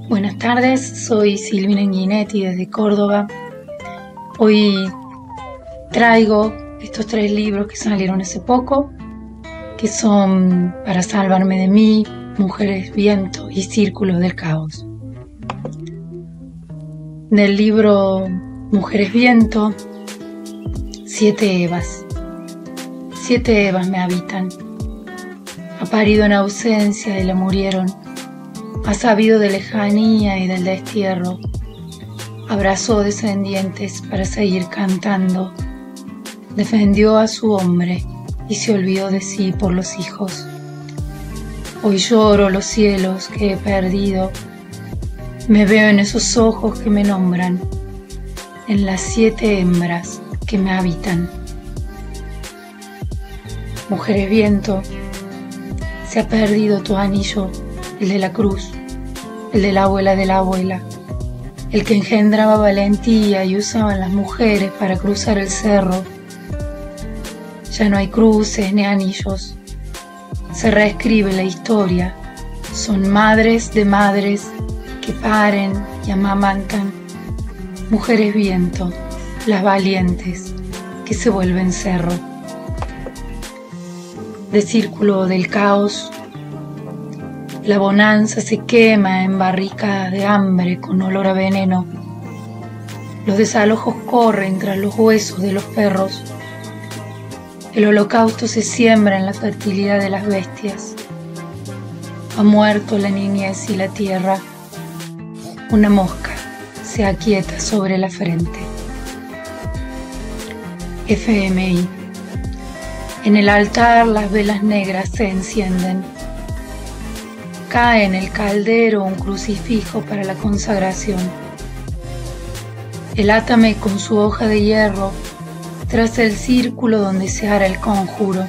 Buenas tardes, soy Silvina Guinetti desde Córdoba. Hoy traigo estos 3 libros que salieron hace poco, que son Para salvarme de mí, Mujeres Viento y Círculos del Caos. Del libro Mujeres Viento, 7 Evas. 7 Evas me habitan. Ha parido en ausencia y la murieron. Ha sabido de lejanía y del destierro. Abrazó descendientes para seguir cantando. Defendió a su hombre y se olvidó de sí por los hijos. Hoy lloro los cielos que he perdido. Me veo en esos ojos que me nombran, en las 7 hembras que me habitan. Mujeres Viento, se ha perdido tu anillo, el de la cruz, el de la abuela, el que engendraba valentía y usaban las mujeres para cruzar el cerro. Ya no hay cruces ni anillos, se reescribe la historia, son madres de madres que paren y amamantan. Mujeres Viento, las valientes que se vuelven cerro. De Círculo del Caos, la bonanza se quema en barricas de hambre con olor a veneno. Los desalojos corren tras los huesos de los perros. El holocausto se siembra en la fertilidad de las bestias. Ha muerto la niñez y la tierra. Una mosca se aquieta sobre la frente. FMI. En el altar las velas negras se encienden. Cae en el caldero un crucifijo para la consagración. El átame con su hoja de hierro traza el círculo donde se hará el conjuro.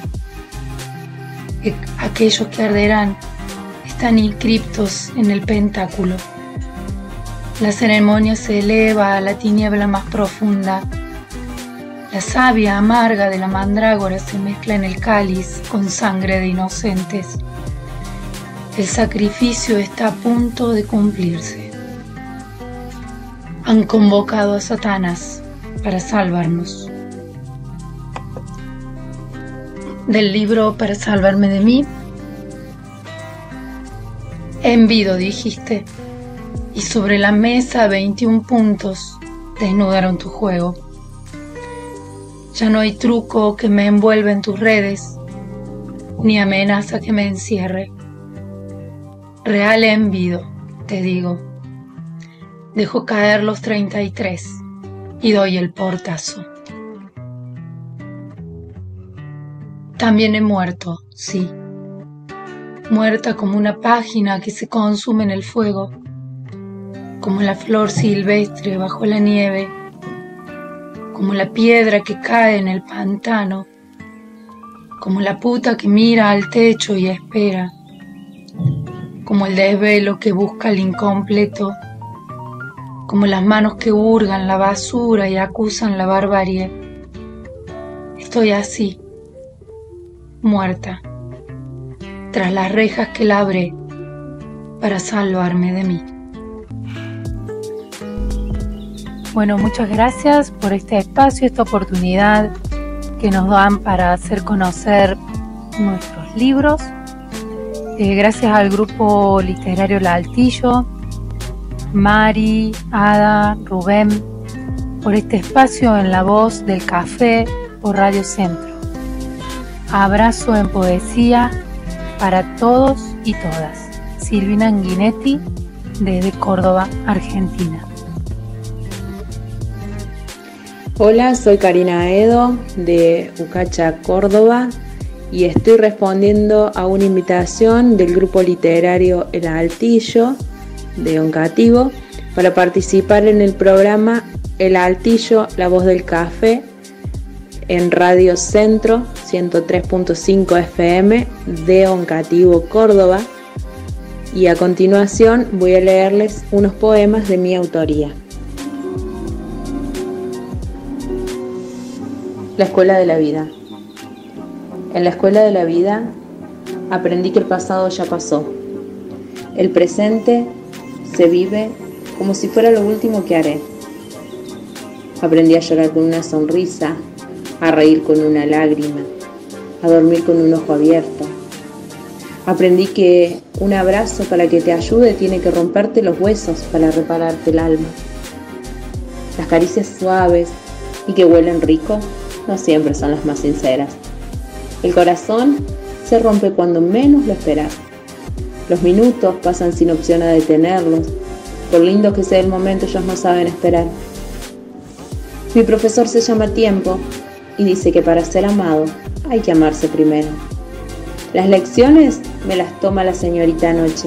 Aquellos que arderán están inscriptos en el pentáculo. La ceremonia se eleva a la tiniebla más profunda. La savia amarga de la mandrágora se mezcla en el cáliz con sangre de inocentes. El sacrificio está a punto de cumplirse. Han convocado a Satanás para salvarnos. Del libro Para salvarme de mí. Envido, dijiste, y sobre la mesa 21 puntos desnudaron tu juego. Ya no hay truco que me envuelva en tus redes, ni amenaza que me encierre. Real envido, te digo. Dejo caer los 33 y doy el portazo. También he muerto, sí. Muerta como una página que se consume en el fuego, como la flor silvestre bajo la nieve, como la piedra que cae en el pantano, como la puta que mira al techo y espera, como el desvelo que busca el incompleto, como las manos que hurgan la basura y acusan la barbarie. Estoy así, muerta, tras las rejas que labré para salvarme de mí. Bueno, muchas gracias por este espacio, esta oportunidad que nos dan para hacer conocer nuestros libros. Gracias al grupo literario El Altillo, Mari, Ada, Rubén, por este espacio en La Voz del Café por Radio Centro. Abrazo en poesía para todos y todas. Silvina Guinetti, desde Córdoba, Argentina. Hola, soy Karina Edo de Ucacha, Córdoba, y estoy respondiendo a una invitación del grupo literario El Altillo de Oncativo para participar en el programa El Altillo, La Voz del Café en Radio Centro 103.5 FM de Oncativo, Córdoba. Y a continuación voy a leerles unos poemas de mi autoría. La escuela de la vida. En la escuela de la vida aprendí que el pasado ya pasó. El presente se vive como si fuera lo último que haré. Aprendí a llorar con una sonrisa, a reír con una lágrima, a dormir con un ojo abierto. Aprendí que un abrazo para que te ayude tiene que romperte los huesos para repararte el alma. Las caricias suaves y que huelen rico no siempre son las más sinceras. El corazón se rompe cuando menos lo esperas. Los minutos pasan sin opción a detenerlos. Por lindo que sea el momento, ellos no saben esperar. Mi profesor se llama Tiempo y dice que para ser amado hay que amarse primero. Las lecciones me las toma la señorita anoche,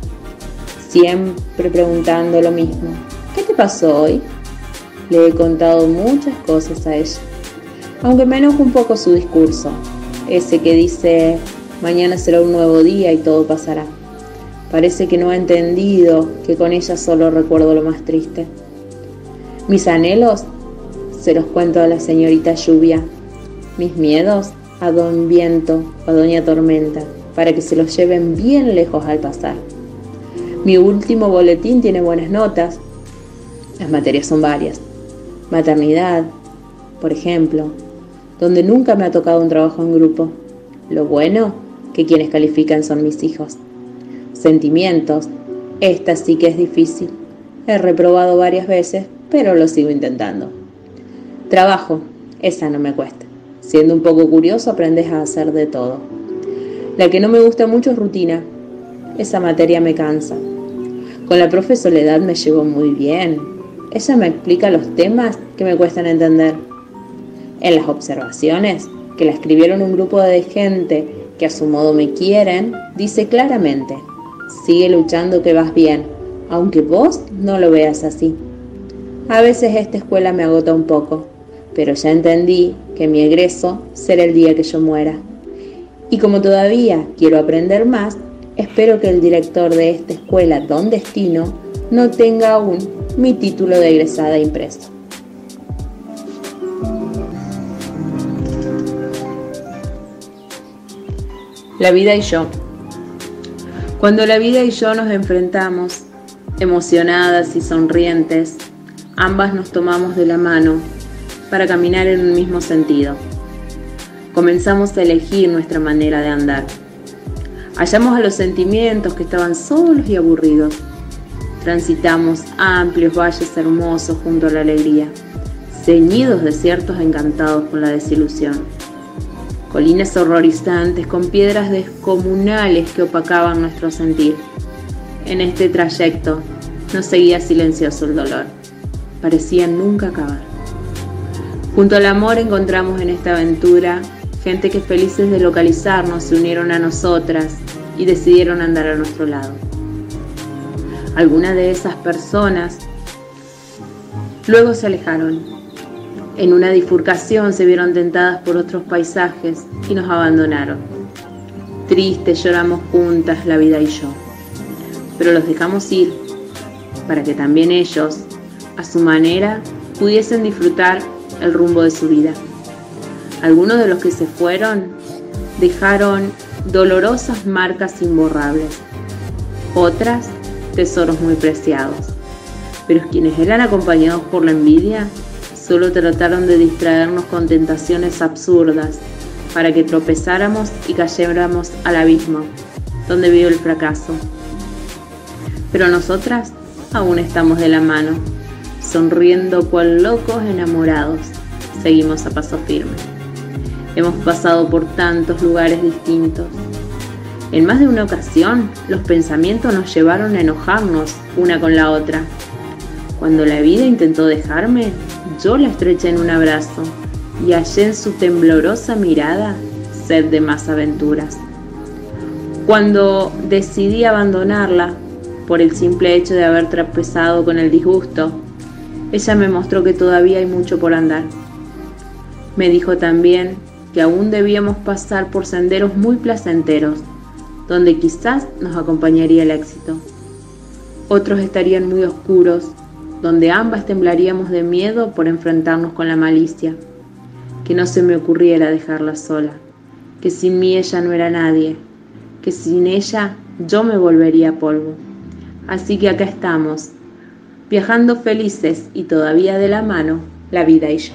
siempre preguntando lo mismo. ¿Qué te pasó hoy? Le he contado muchas cosas a ella, aunque me enoja un poco su discurso, ese que dice, mañana será un nuevo día y todo pasará. Parece que no ha entendido que con ella solo recuerdo lo más triste. Mis anhelos se los cuento a la señorita Lluvia, mis miedos a don Viento o a doña Tormenta, para que se los lleven bien lejos al pasar. Mi último boletín tiene buenas notas. Las materias son varias. Maternidad, por ejemplo, donde nunca me ha tocado un trabajo en grupo. Lo bueno, que quienes califican son mis hijos. Sentimientos, esta sí que es difícil. He reprobado varias veces, pero lo sigo intentando. Trabajo, esa no me cuesta. Siendo un poco curioso, aprendes a hacer de todo. La que no me gusta mucho es rutina. Esa materia me cansa. Con la profe Soledad me llevo muy bien. Ella me explica los temas que me cuestan entender. En las observaciones, que la escribieron un grupo de gente que a su modo me quieren, dice claramente, sigue luchando que vas bien, aunque vos no lo veas así. A veces esta escuela me agota un poco, pero ya entendí que mi egreso será el día que yo muera. Y como todavía quiero aprender más, espero que el director de esta escuela, Don Destino, no tenga aún mi título de egresada impreso. La vida y yo. Cuando la vida y yo nos enfrentamos, emocionadas y sonrientes, ambas nos tomamos de la mano para caminar en un mismo sentido. Comenzamos a elegir nuestra manera de andar. Hallamos a los sentimientos que estaban solos y aburridos. Transitamos amplios valles hermosos junto a la alegría, ceñidos desiertos encantados con la desilusión. Colinas horrorizantes con piedras descomunales que opacaban nuestro sentir. En este trayecto nos seguía silencioso el dolor. Parecía nunca acabar. Junto al amor encontramos en esta aventura gente que felices de localizarnos se unieron a nosotras y decidieron andar a nuestro lado. Algunas de esas personas luego se alejaron. En una bifurcación se vieron tentadas por otros paisajes y nos abandonaron. Tristes lloramos juntas la vida y yo, pero los dejamos ir para que también ellos, a su manera, pudiesen disfrutar el rumbo de su vida. Algunos de los que se fueron dejaron dolorosas marcas imborrables, otras tesoros muy preciados, pero quienes eran acompañados por la envidia solo trataron de distraernos con tentaciones absurdas para que tropezáramos y cayéramos al abismo donde vive el fracaso. Pero nosotras aún estamos de la mano, sonriendo cual locos enamorados, seguimos a paso firme. Hemos pasado por tantos lugares distintos. En más de una ocasión, los pensamientos nos llevaron a enojarnos una con la otra. Cuando la vida intentó dejarme, yo la estreché en un abrazo y hallé en su temblorosa mirada sed de más aventuras. Cuando decidí abandonarla, por el simple hecho de haber tropezado con el disgusto, ella me mostró que todavía hay mucho por andar. Me dijo también que aún debíamos pasar por senderos muy placenteros, donde quizás nos acompañaría el éxito. Otros estarían muy oscuros, donde ambas temblaríamos de miedo por enfrentarnos con la malicia. Que no se me ocurriera dejarla sola, que sin mí ella no era nadie, que sin ella yo me volvería polvo. Así que acá estamos, viajando felices y todavía de la mano, la vida y yo.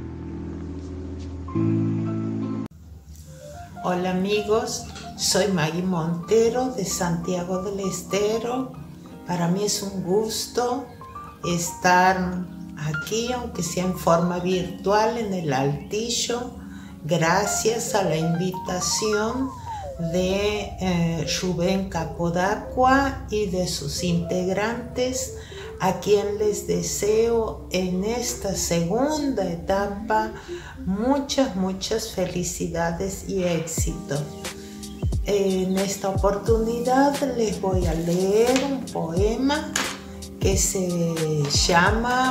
Hola amigos, soy Maggie Montero de Santiago del Estero. Para mí es un gusto estar aquí, aunque sea en forma virtual, en el Altillo, gracias a la invitación de Rubén Capodacqua y de sus integrantes, a quien les deseo en esta segunda etapa muchas felicidades y éxito. En esta oportunidad les voy a leer un poema que se llama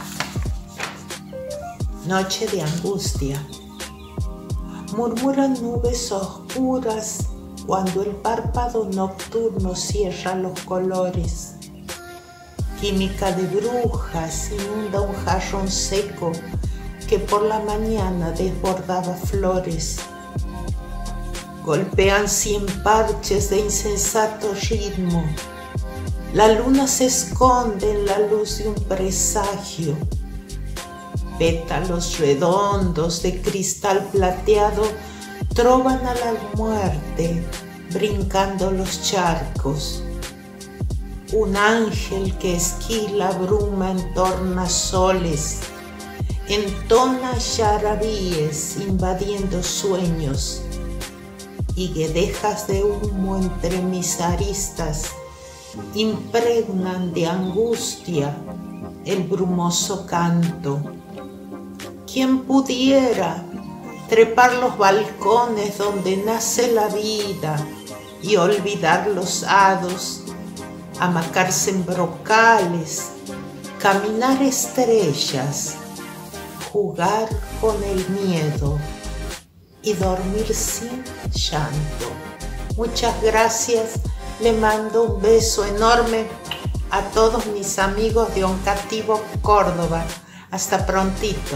Noche de Angustia. Murmuran nubes oscuras cuando el párpado nocturno cierra los colores. Química de brujas inunda un jarrón seco que por la mañana desbordaba flores. Golpean 100 parches de insensato ritmo. La luna se esconde en la luz de un presagio. Pétalos redondos de cristal plateado trovan a la muerte brincando los charcos. Un ángel que esquila bruma en tornasoles, entona yarabíes invadiendo sueños y guedejas de humo entre mis aristas impregnan de angustia el brumoso canto. ¿Quién pudiera trepar los balcones donde nace la vida y olvidar los hados, amacarse en brocales, caminar estrellas, jugar con el miedo y dormir sin llanto? Muchas gracias, le mando un beso enorme a todos mis amigos de Oncativo, Córdoba. Hasta prontito.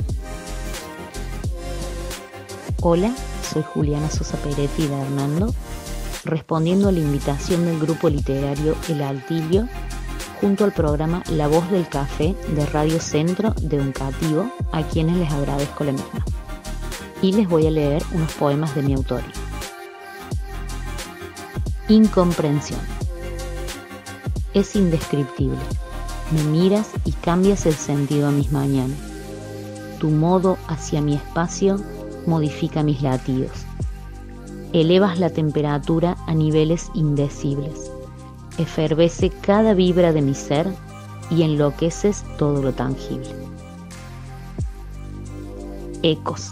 Hola, soy Juliana Sosa Peretti de Hernando, respondiendo a la invitación del grupo literario El Altillo, junto al programa La Voz del Café de Radio Centro de Oncativo, a quienes les agradezco la misma. Y les voy a leer unos poemas de mi autoría. Incomprensión. Es indescriptible. Me miras y cambias el sentido a mis mañanas. Tu modo hacia mi espacio modifica mis latidos. Elevas la temperatura a niveles indecibles. Efervece cada vibra de mi ser y enloqueces todo lo tangible. Ecos.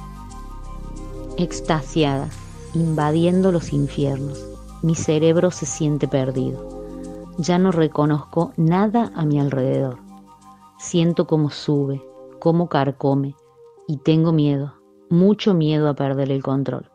Extasiada, invadiendo los infiernos, mi cerebro se siente perdido. Ya no reconozco nada a mi alrededor. Siento cómo sube, cómo carcome, y tengo miedo, mucho miedo a perder el control.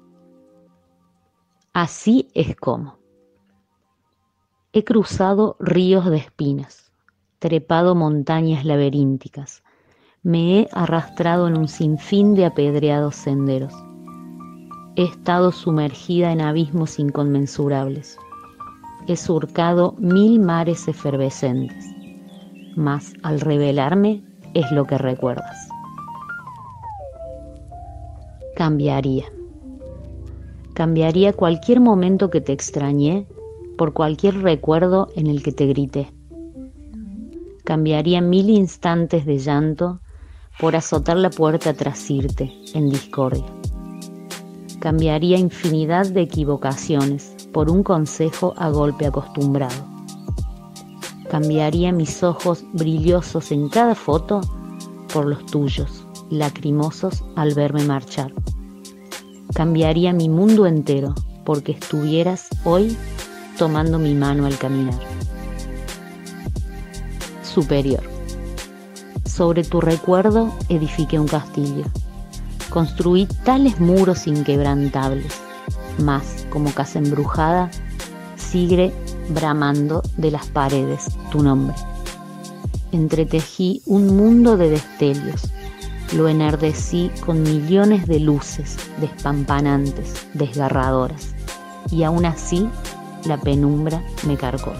Así es como. He cruzado ríos de espinas, trepado montañas laberínticas, me he arrastrado en un sinfín de apedreados senderos. He estado sumergida en abismos inconmensurables. He surcado 1000 mares efervescentes, mas al revelarme es lo que recuerdas. Cambiaría cualquier momento que te extrañé por cualquier recuerdo en el que te grité. Cambiaría 1000 instantes de llanto por azotar la puerta tras irte en discordia. Cambiaría infinidad de equivocaciones por un consejo a golpe acostumbrado. Cambiaría mis ojos brillosos en cada foto por los tuyos, lacrimosos al verme marchar. Cambiaría mi mundo entero porque estuvieras hoy tomando mi mano al caminar. Superior. Sobre tu recuerdo edifiqué un castillo. Construí tales muros inquebrantables, mas como casa embrujada, sigue bramando de las paredes tu nombre. Entretejí un mundo de destellos, lo enardecí con millones de luces despampanantes, desgarradoras, y aún así la penumbra me carcome.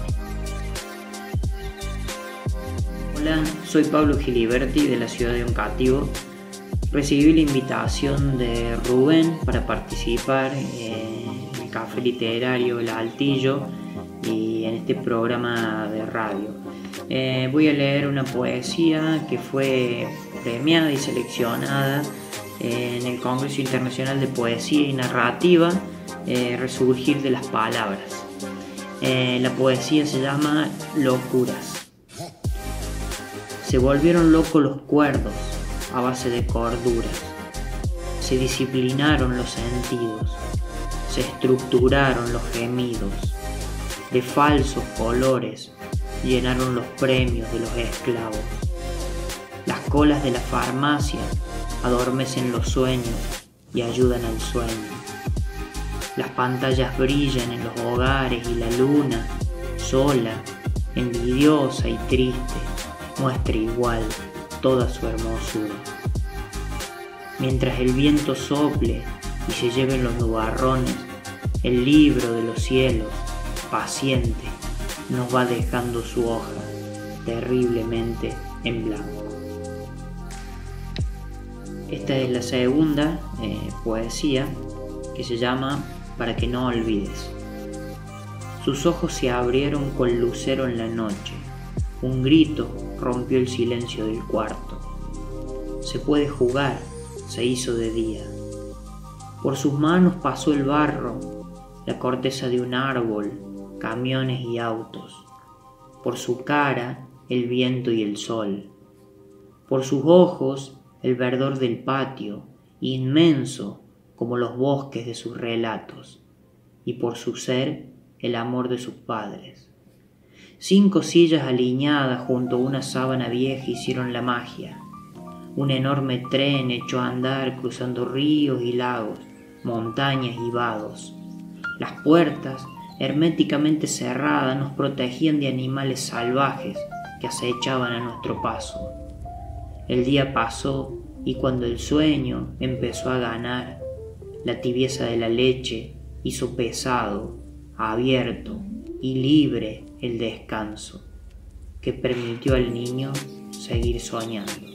Hola, soy Pablo Giliberti de la ciudad de Oncativo. Recibí la invitación de Rubén para participar en el Café Literario El Altillo y en este programa de radio. Voy a leer una poesía que fue premiada y seleccionada en el Congreso Internacional de Poesía y Narrativa, Resurgir de las Palabras. La poesía se llama Locuras. Se volvieron locos los cuerdos a base de corduras. Se disciplinaron los sentidos, se estructuraron los gemidos. De falsos colores llenaron los premios de los esclavos. Las colas de la farmacia adormecen los sueños y ayudan al sueño. Las pantallas brillan en los hogares y la luna, sola, envidiosa y triste, muestra igual toda su hermosura. Mientras el viento sople y se lleven los nubarrones, el libro de los cielos, paciente, nos va dejando su hoja terriblemente en blanco. Esta es la segunda poesía, que se llama Para que no olvides. Sus ojos se abrieron con lucero en la noche. Un grito rompió el silencio del cuarto. Se puede jugar, se hizo de día. Por sus manos pasó el barro, la corteza de un árbol, camiones y autos. Por su cara, el viento y el sol. Por sus ojos, el verdor del patio, inmenso como los bosques de sus relatos. Y por su ser, el amor de sus padres. 5 sillas alineadas junto a una sábana vieja hicieron la magia. Un enorme tren echó a andar cruzando ríos y lagos, montañas y vados. Las puertas, herméticamente cerradas, nos protegían de animales salvajes que acechaban a nuestro paso. El día pasó y cuando el sueño empezó a ganar, la tibieza de la leche hizo pesado, abierto y libre el descanso, que permitió al niño seguir soñando.